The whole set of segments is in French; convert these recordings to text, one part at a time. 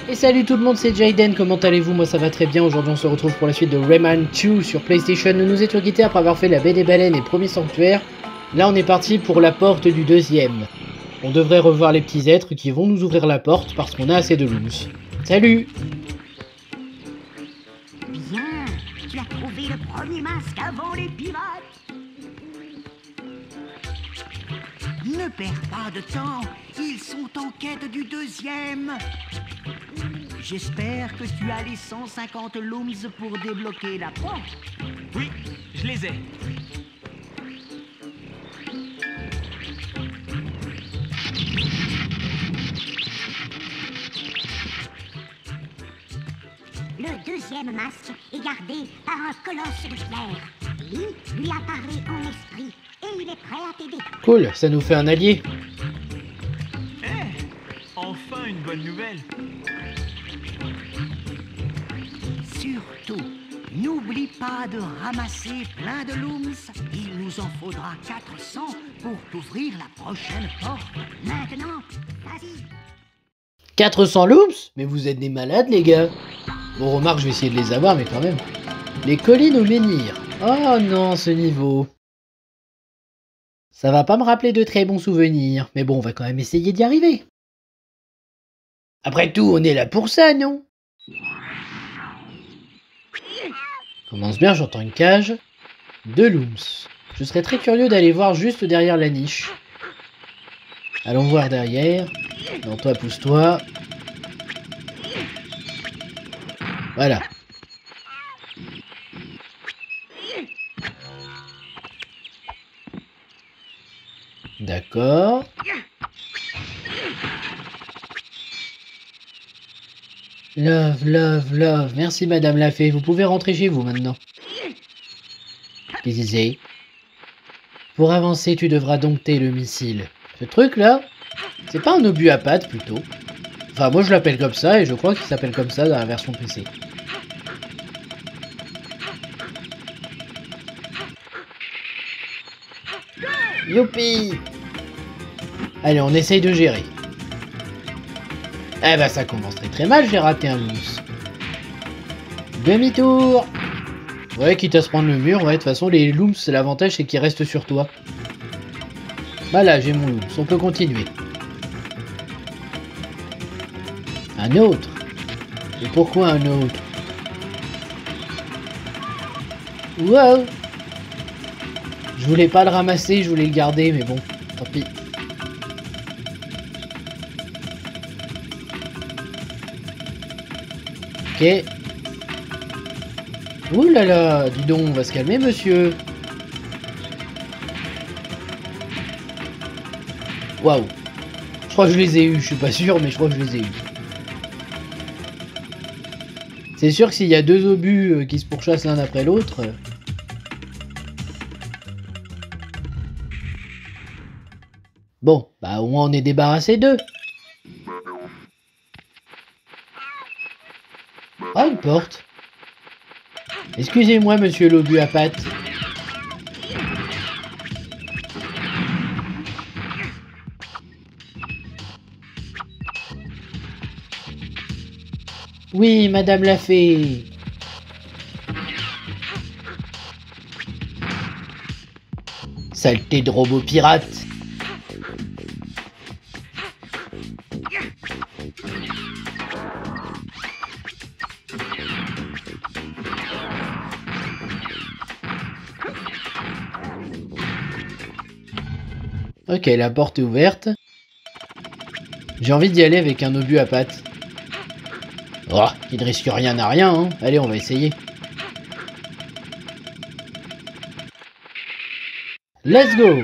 Et salut tout le monde, c'est Jayden, comment allez-vous? Moi ça va très bien, aujourd'hui on se retrouve pour la suite de Rayman 2 sur PlayStation. Nous nous étions quittés après avoir fait la baie des baleines et le premier sanctuaire. Là on est parti pour la porte du deuxième. On devrait revoir les petits êtres qui vont nous ouvrir la porte parce qu'on a assez de looms. Salut! Bien, tu as trouvé le premier masque avant les pirates. Ne perds pas de temps, ils sont en quête du deuxième. J'espère que tu as les 150 looms pour débloquer la porte. Oui, je les ai. Le deuxième masque est gardé par un colosse de pierre. Lui a parlé en esprit et il est prêt à t'aider. Cool, ça nous fait un allié. Enfin une bonne nouvelle. Surtout, n'oublie pas de ramasser plein de looms. Il nous en faudra 400 pour t'ouvrir la prochaine porte. Maintenant, vas-y. 400 looms? Mais vous êtes des malades les gars. Bon remarque, je vais essayer de les avoir mais quand même. Les collines au menhir. Oh non, ce niveau. Ça va pas me rappeler de très bons souvenirs. Mais bon, on va quand même essayer d'y arriver. Après tout, on est là pour ça, non? Commence bien, j'entends une cage. 2 looms. Je serais très curieux d'aller voir juste derrière la niche. Allons voir derrière. Non, toi, pousse-toi. Voilà. D'accord. Love, love, love. Merci Madame la Fée. Vous pouvez rentrer chez vous maintenant. Qu'est-ce. Pour avancer, tu devras dompter le missile. Ce truc-là, c'est pas un obus à pattes plutôt. Enfin, moi je l'appelle comme ça et je crois qu'il s'appelle comme ça dans la version PC. Youpi! Allez, on essaye de gérer. Eh ben, ça commence très mal, j'ai raté un looms. Demi-tour! Ouais, quitte à se prendre le mur, ouais, de toute façon, les looms, l'avantage, c'est qu'ils restent sur toi. Bah là, j'ai mon looms, on peut continuer. Un autre? Et pourquoi un autre? Wow! Je voulais pas le ramasser, je voulais le garder, mais bon, tant pis. Ok. Ouh là là, dis donc, on va se calmer, monsieur. Waouh. Je crois que je les ai eus, je suis pas sûr, mais je crois que je les ai eus. C'est sûr que s'il y a 2 obus qui se pourchassent l'un après l'autre... Bon, bah au moins on est débarrassé d'eux. Ah, une porte. Excusez-moi, monsieur l'obus à pattes. Oui, madame la fée. Saleté de robot pirate. Ok, la porte est ouverte. J'ai envie d'y aller avec un obus à pattes. Oh, qui ne risque rien à rien, hein. Allez, on va essayer. Let's go!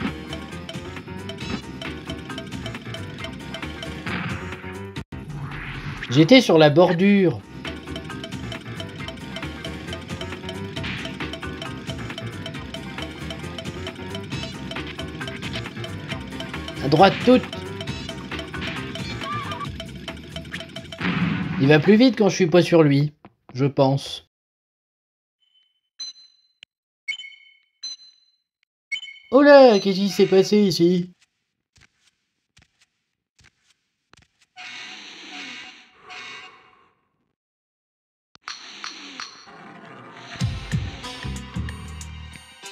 J'étais sur la bordure. À droite toute. Il va plus vite quand je suis pas sur lui, je pense. Oh là, qu'est-ce qui s'est passé ici?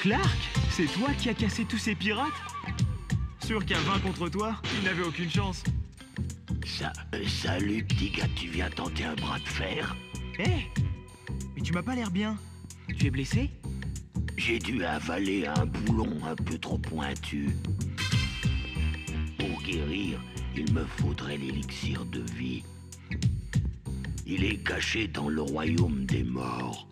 Clark, c'est toi qui as cassé tous ces pirates? Sûr qu'à 20 contre toi, ils n'avaient aucune chance. Salut petit gars, tu viens tenter un bras de fer? Hé, mais tu m'as pas l'air bien. Tu es blessé? J'ai dû avaler un boulon un peu trop pointu. Pour guérir, il me faudrait l'élixir de vie. Il est caché dans le royaume des morts.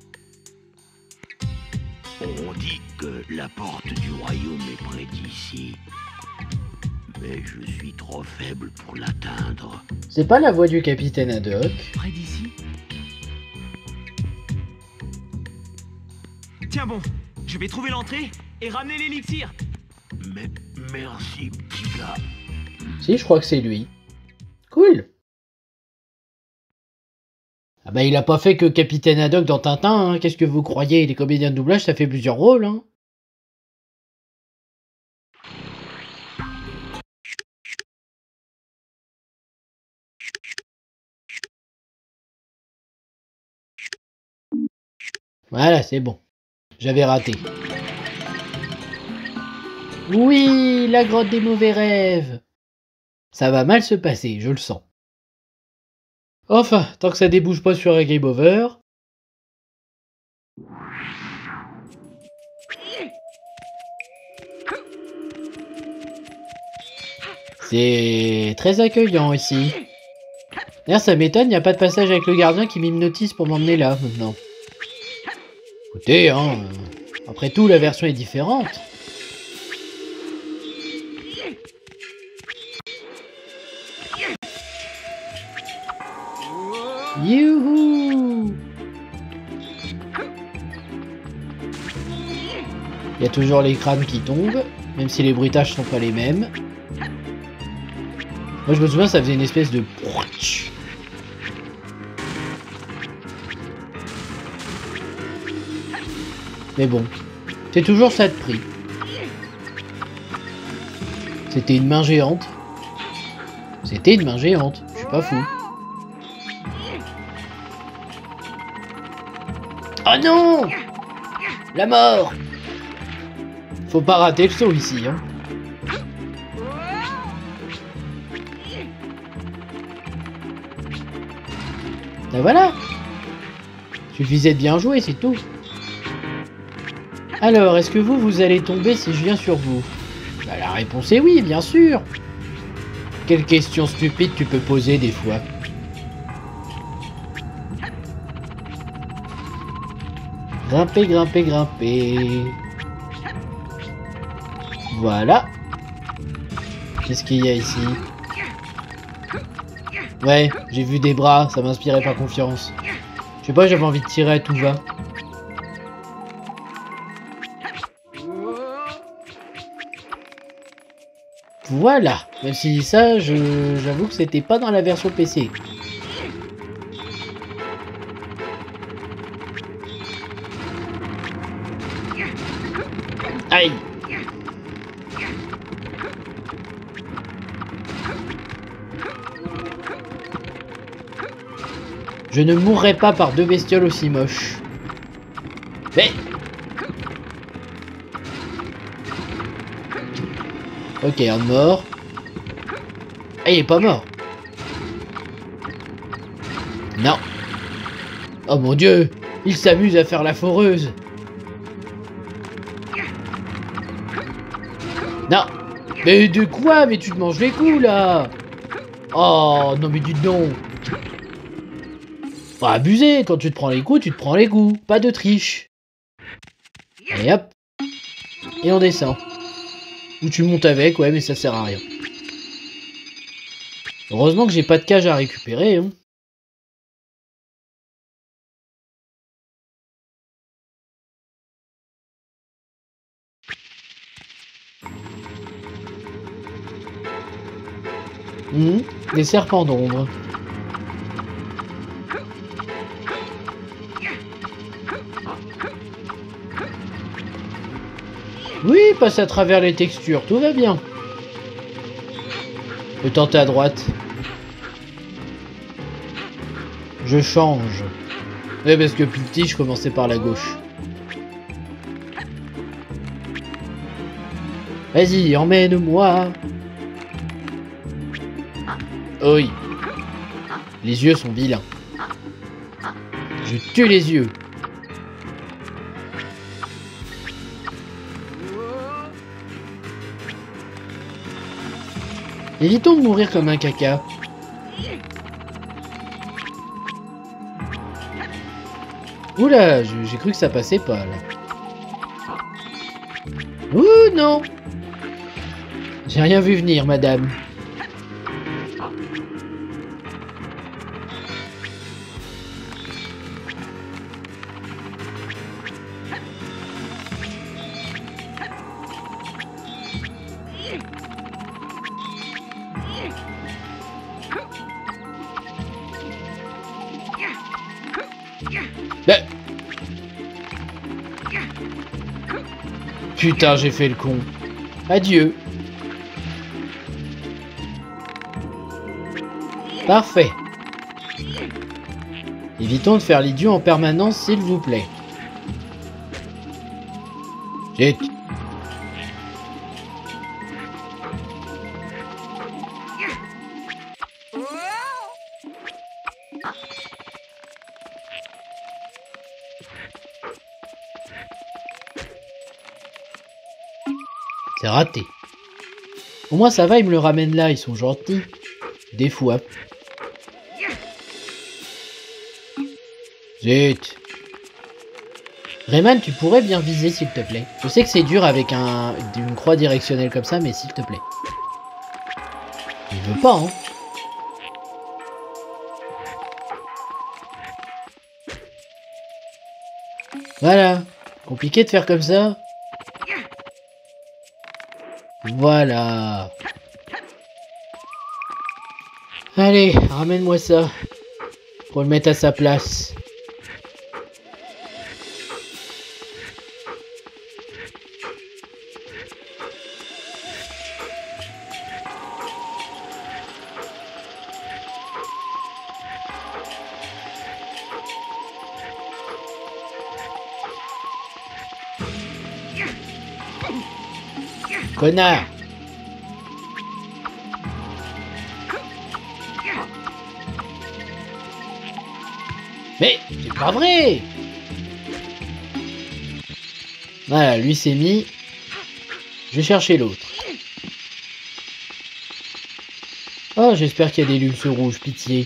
On dit que la porte du royaume est près d'ici. Mais je suis trop faible pour l'atteindre. C'est pas la voix du capitaine Haddock. Près d'ici? Tiens bon, je vais trouver l'entrée et ramener l'élixir. Mais merci petit gars. Si, je crois que c'est lui. Cool. Ah bah il a pas fait que Capitaine Haddock dans Tintin, hein. Qu'est-ce que vous croyez? Les comédiens de doublage, ça fait plusieurs rôles, hein. Voilà, c'est bon. J'avais raté. Oui, la grotte des mauvais rêves. Ça va mal se passer, je le sens. Enfin, tant que ça débouche pas sur un game over. C'est très accueillant ici. D'ailleurs, ça m'étonne, il n'y a pas de passage avec le gardien qui m'hypnotise pour m'emmener là, maintenant. Écoutez, hein, après tout, la version est différente. Youhou! Il y a toujours les crânes qui tombent, même si les bruitages sont pas les mêmes. Moi je me souviens, ça faisait une espèce de... Mais bon, c'est toujours ça de prix. C'était une main géante. C'était une main géante, je suis pas fou. Oh non! La mort! Faut pas rater le saut ici, hein. Ben voilà! Suffisait de bien jouer, c'est tout. Alors, est-ce que vous allez tomber si je viens sur vous? Bah, la réponse est oui, bien sûr! Quelle question stupide tu peux poser des fois? Grimper, grimper, grimper. Voilà. Qu'est-ce qu'il y a ici? Ouais, j'ai vu des bras, ça m'inspirait pas confiance. Je sais pas, j'avais envie de tirer à tout va. Voilà. Même si ça, j'avoue que c'était pas dans la version PC. Aïe! Je ne mourrai pas par deux bestioles aussi moches. Mais... Ok, un mort. Ah, il est pas mort. Non. Oh mon dieu, il s'amuse à faire la foreuse. Non. Mais de quoi? Mais tu te manges les coups là. Oh non mais dis donc. Faut abuser, quand tu te prends les coups, tu te prends les coups. Pas de triche. Et hop. Et on descend. Ou tu montes avec, ouais mais ça sert à rien. Heureusement que j'ai pas de cage à récupérer, hein. Des serpents d'ombre. Oui, passe à travers les textures, tout va bien. Je peux tenter à droite. Je change. Ouais, parce que plus petit, je commençais par la gauche. Vas-y, emmène-moi. Oui. Les yeux sont vilains. Je tue les yeux. Évitons de mourir comme un caca. Oula, j'ai cru que ça passait pas là. Ouh non! J'ai rien vu venir, madame. Ben... Putain, j'ai fait le con. Adieu. Parfait. Évitons de faire l'idiot en permanence, s'il vous plaît. Zut. C'est raté. Au moins ça va, ils me le ramènent là, ils sont gentils. Des fois. Zut. Rayman, tu pourrais bien viser s'il te plaît. Je sais que c'est dur avec une croix directionnelle comme ça, mais s'il te plaît. Il veut pas, hein. Voilà. Compliqué de faire comme ça. Voilà. Allez, ramène-moi ça. Pour le mettre à sa place. Connard! Mais c'est pas vrai! Voilà, lui s'est mis. Je vais chercher l'autre. Oh, j'espère qu'il y a des luxes rouges, pitié.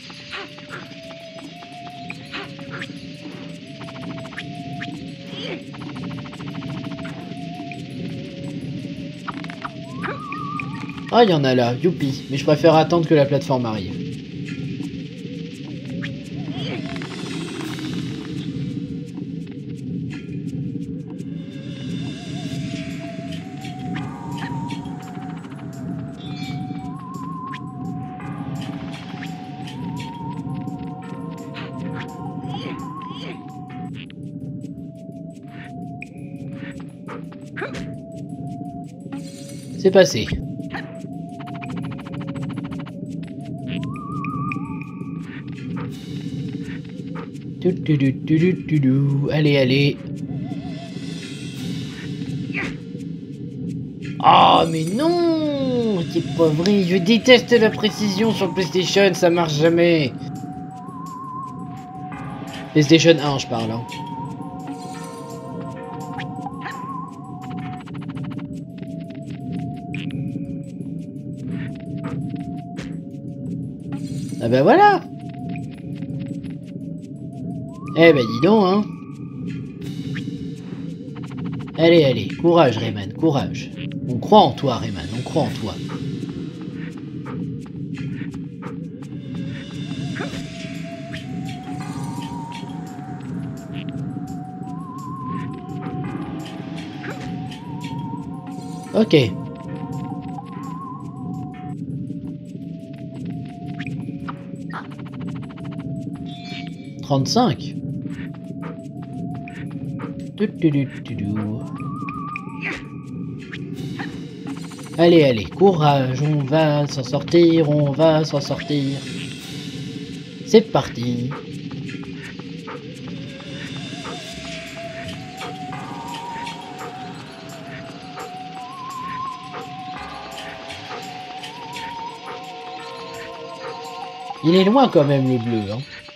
Ah, il y en a là, youpi. Mais je préfère attendre que la plateforme arrive. C'est passé. Allez, allez. Oh, mais non! C'est pas vrai, je déteste la précision sur PlayStation, ça marche jamais. PlayStation 1, je parle. Hein. Ah bah voilà. Eh ben dis donc, hein. Allez, allez, courage Rayman, courage. On croit en toi Rayman, on croit en toi. Ok. « 35. Allez, allez, courage, on va s'en sortir, on va s'en sortir. C'est parti. Il est loin quand même le bleu, hein.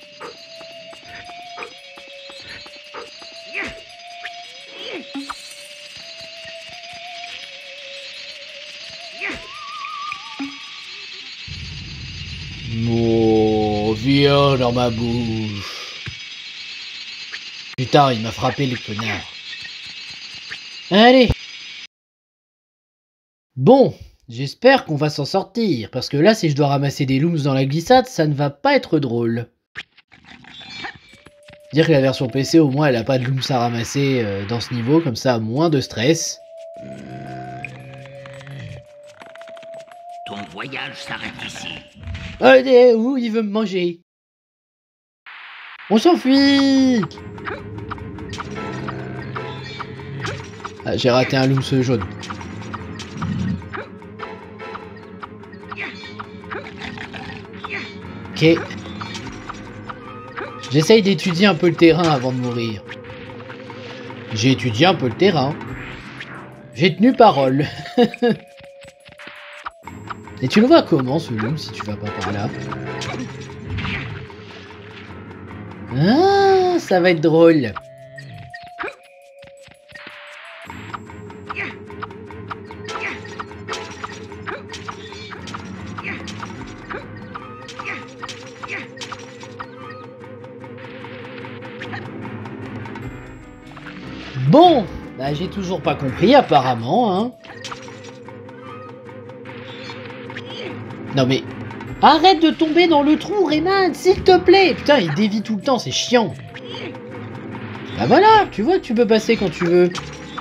Oh, viens dans ma bouche. Putain, il m'a frappé le connard. Allez. Bon, j'espère qu'on va s'en sortir, parce que là, si je dois ramasser des looms dans la glissade, ça ne va pas être drôle. Dire que la version PC, au moins, elle a pas de looms à ramasser dans ce niveau, comme ça, moins de stress. Ton voyage s'arrête ici. Allez, où il veut me manger? On s'enfuit. Ah, j'ai raté un looms jaune. Ok. J'essaye d'étudier un peu le terrain avant de mourir. J'ai étudié un peu le terrain. J'ai tenu parole. Et tu le vois comment ce loom si tu vas pas par là? Ah, ça va être drôle. Bon, bah j'ai toujours pas compris apparemment, hein. Non mais, arrête de tomber dans le trou, Rayman, s'il te plaît. Putain, il dévie tout le temps, c'est chiant. Bah voilà, tu vois que tu peux passer quand tu veux.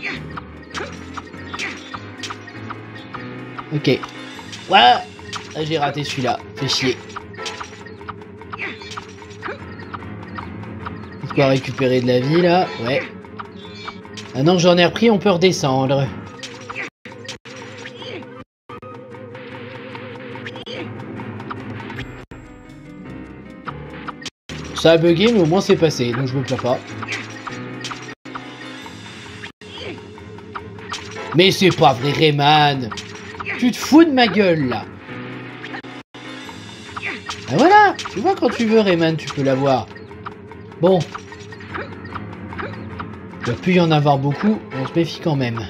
Ok. Ouais, ah, j'ai raté celui-là, fait chier. De quoi récupérer de la vie là, ouais. Maintenant que j'en ai repris, on peut redescendre. Ça a bugué, mais au moins c'est passé, donc je me plains pas. Mais c'est pas vrai, Rayman. Tu te fous de ma gueule, là. Ah voilà, tu vois quand tu veux, Rayman, tu peux l'avoir. Bon. Il doit plus y en avoir beaucoup, on se méfie quand même.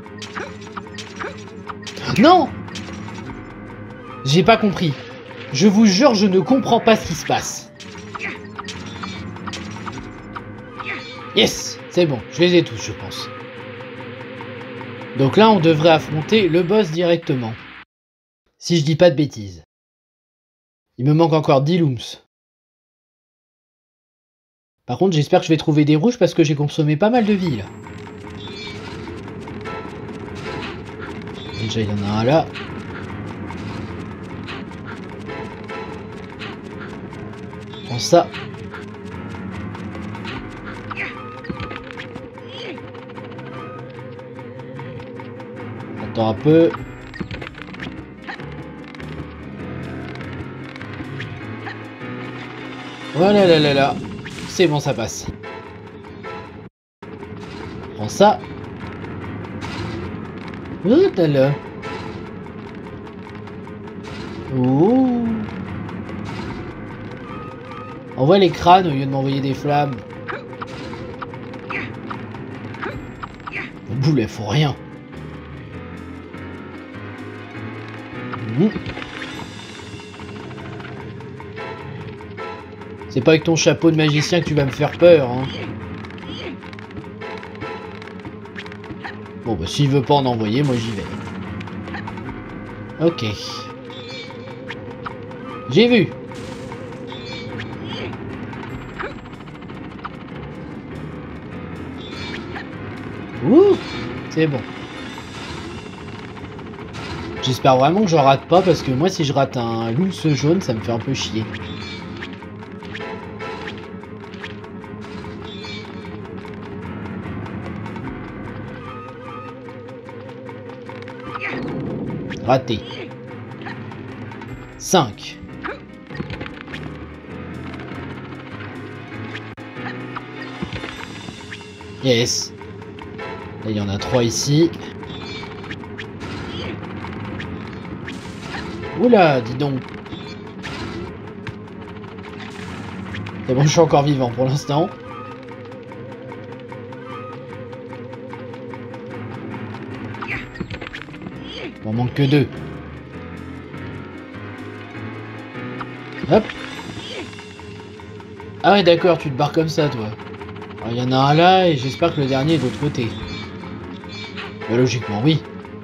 Non! J'ai pas compris. Je vous jure, je ne comprends pas ce qui se passe. Yes! C'est bon, je les ai tous, je pense. Donc là, on devrait affronter le boss directement. Si je dis pas de bêtises. Il me manque encore 10 looms. Par contre, j'espère que je vais trouver des rouges parce que j'ai consommé pas mal de vie, là. Déjà, il y en a un là. Prends ça. Attends un peu. Voilà, là, là, là. C'est bon, ça passe. Prends ça. Oh, t'as là. Oh. Envoie les crânes au lieu de m'envoyer des flammes. Le boulet, faut rien. C'est pas avec ton chapeau de magicien que tu vas me faire peur, hein. Bon, bah s'il veut pas en envoyer, moi j'y vais. Ok. J'ai vu. Ouh, c'est bon. J'espère vraiment que je rate pas, parce que moi si je rate un looms jaune, ça me fait un peu chier. Raté. 5. Yes. Là, il y en a 3 ici. Oula, dis donc. C'est bon, je suis encore vivant pour l'instant. Il m'en manque que 2. Hop. Ah ouais, d'accord, tu te barres comme ça, toi. Alors, il y en a un là, et j'espère que le dernier est de l'autre côté. Mais logiquement, oui.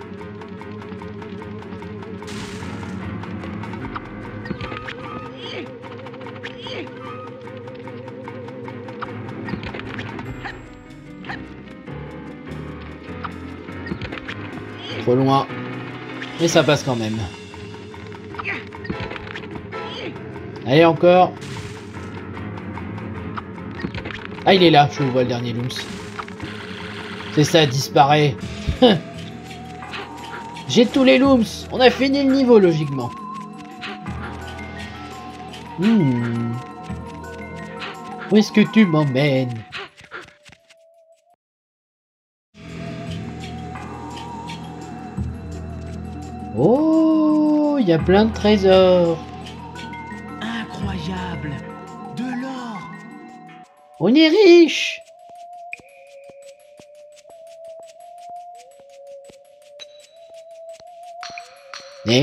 Trop loin. Mais ça passe quand même. Allez, encore. Ah, il est là, je le vois, le dernier Looms. C'est ça, disparaît. J'ai tous les Looms. On a fini le niveau, logiquement. Où est-ce que tu m'emmènes? Oh, il y a plein de trésors. Incroyable! De l'or! On est riche. Et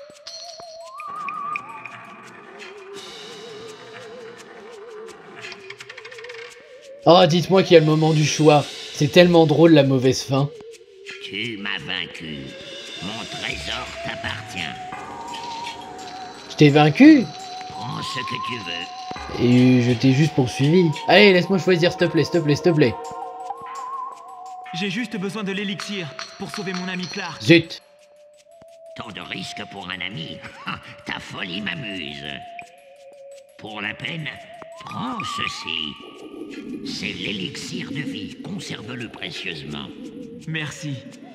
oh, dites-moi qu'il y a le moment du choix. C'est tellement drôle la mauvaise fin. Tu m'as vaincu. Mon trésor t'appartient. Je t'ai vaincu Prends ce que tu veux. et je t'ai juste poursuivi. Allez, laisse-moi choisir, s'il te plaît, s'il te plaît, s'il te plaît. J'ai juste besoin de l'élixir pour sauver mon ami Clark. Zut. Tant de risques pour un ami. Ta folie m'amuse. Pour la peine, prends ceci. C'est l'élixir de vie. Conserve-le précieusement. Merci.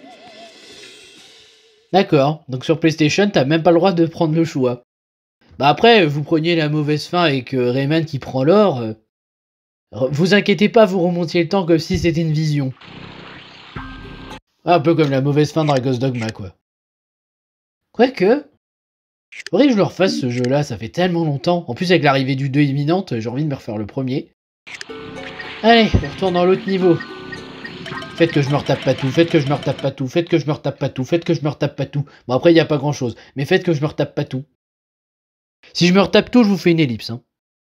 D'accord, donc sur PlayStation, t'as même pas le droit de prendre le choix. Bah après, vous preniez la mauvaise fin avec Rayman qui prend l'or. Vous inquiétez pas, vous remontiez le temps comme si c'était une vision. Un peu comme la mauvaise fin de Dragon's Dogma, quoi. Quoique, faudrait que je le refasse ce jeu-là, ça fait tellement longtemps. En plus, avec l'arrivée du 2 imminente, j'ai envie de me refaire le premier. Allez, on retourne dans l'autre niveau. Faites que je me retape pas tout, faites que je me retape pas tout, faites que je me retape pas tout, faites que je me retape pas tout. Bon, après, il n'y a pas grand-chose, mais faites que je me retape pas tout. Si je me retape tout, je vous fais une ellipse. Hein.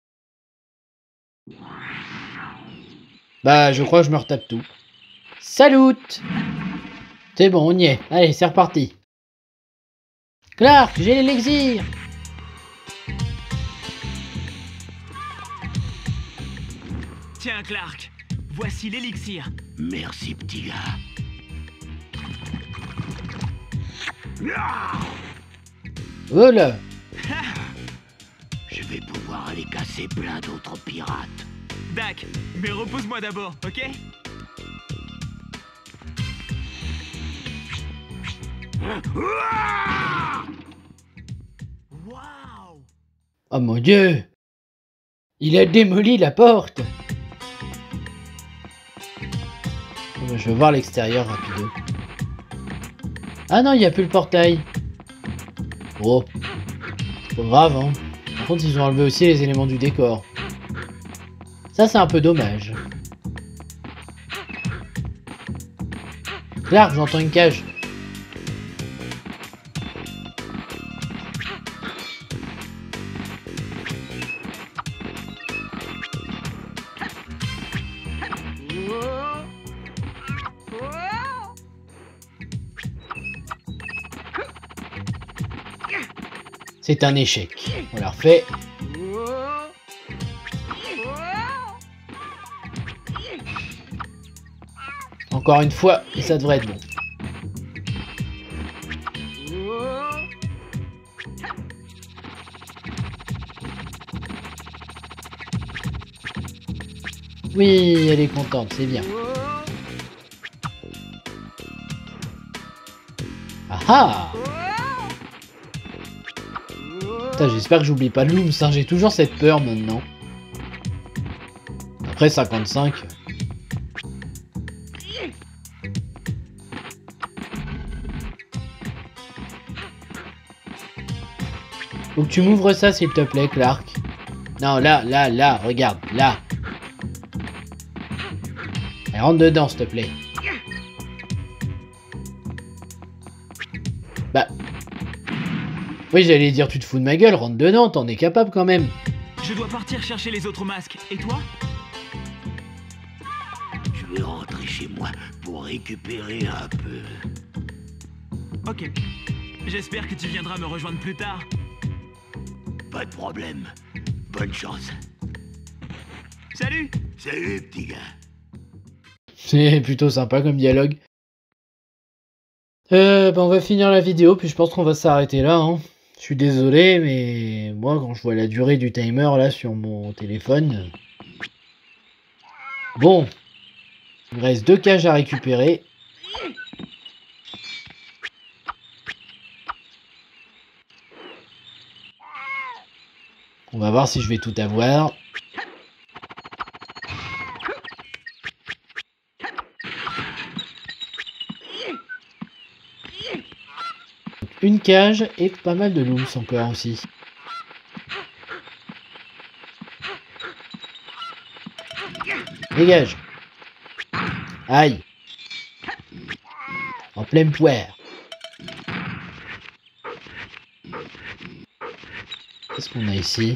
Bah, je crois que je me retape tout. Salut! C'est bon, on y est. Allez, c'est reparti. Clark, j'ai l'élixir! Tiens, Clark, voici l'élixir. Merci, petit gars. Oh là! Je vais pouvoir aller casser plein d'autres pirates. Dak, mais repose-moi d'abord, ok? Waouh! Oh mon dieu! Il a démoli la porte! Je veux voir l'extérieur rapido. Ah non, il n'y a plus le portail. Oh, c'est pas grave, hein. Par contre, ils ont enlevé aussi les éléments du décor. Ça, c'est un peu dommage. Clark, j'entends une cage. C'est un échec. On la refait. Encore une fois, et ça devrait être bon. Oui, elle est contente, c'est bien. Ah ah! J'espère que j'oublie pas le Looms, hein. J'ai toujours cette peur maintenant. Après 55. Faut que tu m'ouvres ça s'il te plaît, Clark. Non, là, regarde, là. Allez, rentre dedans, s'il te plaît. Bah... Oui, j'allais dire, tu te fous de ma gueule, rentre dedans, t'en es capable quand même. Je dois partir chercher les autres masques. Et toi? Je vais rentrer chez moi pour récupérer un peu. Ok. J'espère que tu viendras me rejoindre plus tard. Pas de problème. Bonne chance. Salut! Salut, petit gars. C'est plutôt sympa comme dialogue. Bah on va finir la vidéo, puis je pense qu'on va s'arrêter là, hein. Je suis désolé, mais moi, quand je vois la durée du timer, là, sur mon téléphone... Bon. Il me reste 2 cages à récupérer. On va voir si je vais tout avoir. Une cage et pas mal de looms encore aussi. Dégage. Aïe. En pleine poire. Qu'est-ce qu'on a ici?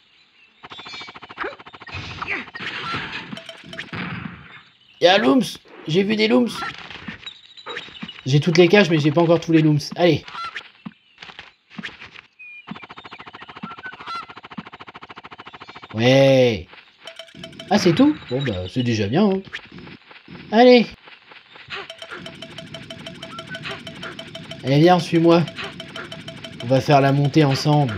Y'a looms. J'ai vu des looms. J'ai toutes les cages mais j'ai pas encore tous les looms. Allez. Ouais. Ah, c'est tout? Bon, bah, c'est déjà bien, hein. Allez. Allez, viens, suis-moi. On va faire la montée ensemble.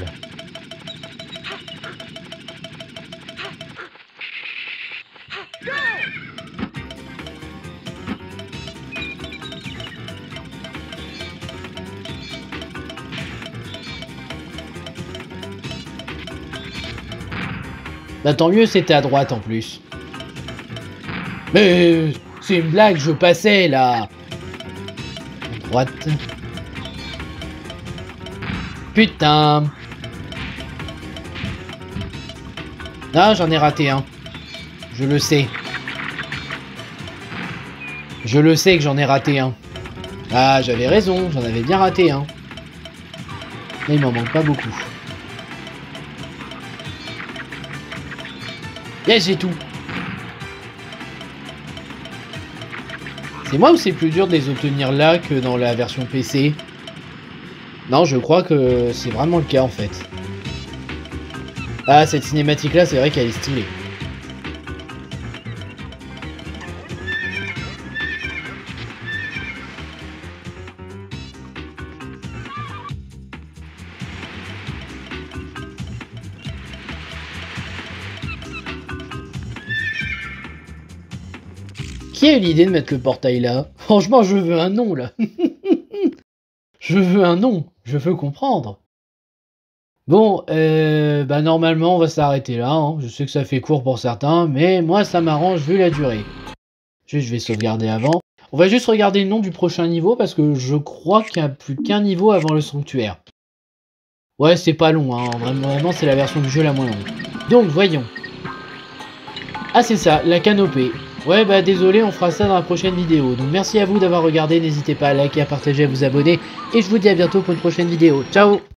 Bah tant mieux, c'était à droite en plus. Mais c'est une blague, je passais là. À droite. Putain. Ah, j'en ai raté un. Je le sais. Je le sais que j'en ai raté un. Ah, j'avais raison, j'en avais bien raté un. Mais il m'en manque pas beaucoup. Yes, j'ai tout. C'est moi ou c'est plus dur de les obtenir là que dans la version PC? Non, je crois que c'est vraiment le cas en fait. Ah, cette cinématique là, c'est vrai qu'elle est stylée. Qui a eu l'idée de mettre le portail là? Franchement, je veux un nom là. Je veux un nom. Je veux comprendre. Bon, bah normalement on va s'arrêter là. Hein. Je sais que ça fait court pour certains, mais moi ça m'arrange vu la durée. Je vais sauvegarder avant. On va juste regarder le nom du prochain niveau parce que je crois qu'il n'y a plus qu'un niveau avant le sanctuaire. Ouais, c'est pas long. Hein. Vraiment, c'est la version du jeu la moins longue. Donc, voyons. Ah, c'est ça, la canopée. Ouais, bah désolé, on fera ça dans la prochaine vidéo. Donc merci à vous d'avoir regardé, n'hésitez pas à liker, à partager, à vous abonner. Et je vous dis à bientôt pour une prochaine vidéo. Ciao!